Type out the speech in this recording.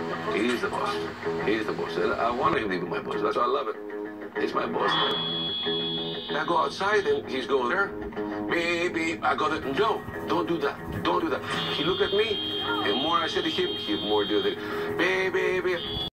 He's the boss. He's the boss. I want him to be my boss. That's why I love it. He's my boss, man. I go outside and he's going there. Baby, I got it. No, don't do that. Don't do that. He looked at me, and more I said to him, he more did it. Baby.